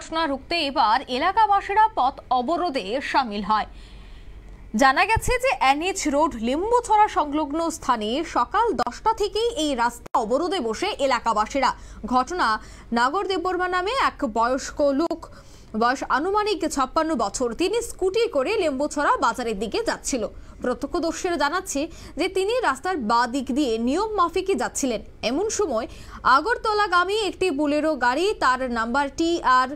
দুর্ঘটনা রুখতে এবার এলাকাবাসীরা পথ অবরোধে সামিল হয়। জানা গেছে যে এনএইচ রোড লিম্বুছড়া সংলগ্ন স্থানে সকাল 10টা থেকেই এই রাস্তা অবরোধে বসে এলাকাবাসীরা। ঘটনা নাগর দেববর্মা নামে এক বয়স্ক লোক, বয়স আনুমানিক 56 বছর। তিনি স্কুটি করে লিম্বুছড়া বাজারের দিকে যাচ্ছিল। প্রত্যক্ষদর্শীরা জানাচ্ছে যে তিনি রাস্তার বাঁ দিক দিয়ে নিয়ম মাফিকই যাচ্ছিলেন। এমন সময় আগরতলাগামী একটি বুলেরো গাড়ি, তার নাম্বারটি আর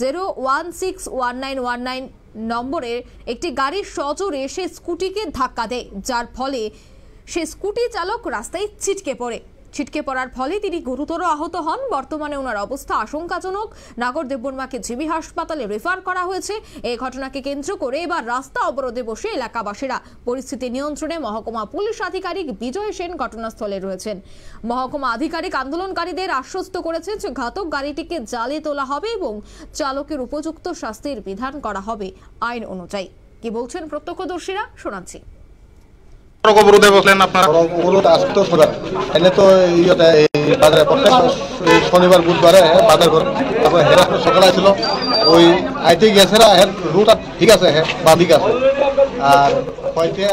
0161919 নম্বরের একটি গাড়ির সজোরে সে স্কুটিকে ধাক্কা দেয়, যার ফলে সে স্কুটি চালক রাস্তায় ছিটকে পড়ার ফলে তিনি গুরুতর আহত হন। বর্তমানে ওনার অবস্থা আশঙ্কাজনক। নাগর দেববর্মাকে জিবি হাসপাতালে রেফার করা হয়েছে। এই ঘটনাকে কেন্দ্র করে এবার রাস্তা অবরোধে বসে এলাকাবাসীরা। পরিস্থিতি নিয়ন্ত্রণে মহকুমা পুলিশ আধিকারিক বিজয় সেন ঘটনাস্থলে রয়েছেন। মহকুমা আধিকারিক আন্দোলনকারীদের আশ্বস্ত করেছেন যে ঘাতক গাড়িটিকে জালে তোলা হবে এবং চালকের উপযুক্ত শাস্তির বিধান করা হবে আইন অনুযায়ী। কি বলছেন প্রত্যক্ষদর্শীরা, শোনাচ্ছি। অবরোধে বসলেন আপনারা? অবরোধ আজকে তো সোজা এনে তো বাজারে প্রত্যেক শনিবার বুধবারে বাজার করে, তারপরে হেরা সকালে ছিল ওই আইতে গেছে রুট ঠিক আছে, বা ঠিক আছে। আর হয়তো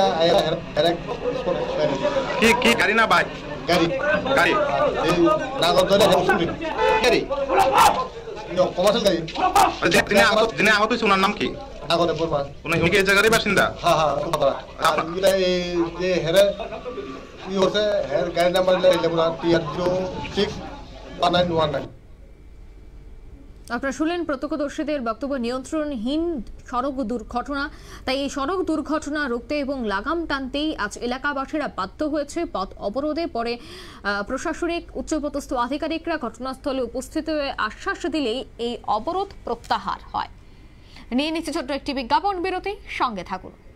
কি গাড়ি না বাইক? গাড়ি গাড়ি এই নাগর ধরে গাড়ি কমার্শিয়াল গাড়ি। যিনি আহত হয়েছে ওনার নাম কি? নাগর দেববর্মা। উনি কি এই জায়গারই বাসিন্দা? হ্যাঁ হ্যাঁ। যে হেরে কি হচ্ছে, হের গাড়ি নাম্বার TR061919। আপনারা শুনলেন প্রত্যক্ষদর্শীদের বক্তব্য। নিয়ন্ত্রণহীন সড়ক দুর্ঘটনা, তাই এই সড়ক দুর্ঘটনা রুখতে এবং লাগাম টানতেই আজ এলাকাবাসীরা বাধ্য হয়েছে পথ অবরোধে। পরে প্রশাসনিক উচ্চপদস্থ আধিকারিকরা ঘটনাস্থলে উপস্থিত হয়ে আশ্বাস দিলেই এই অবরোধ প্রত্যাহার হয়। নিয়ে নিচ্ছে ছোট্ট একটি বিজ্ঞাপন বিরতি, সঙ্গে থাকুন।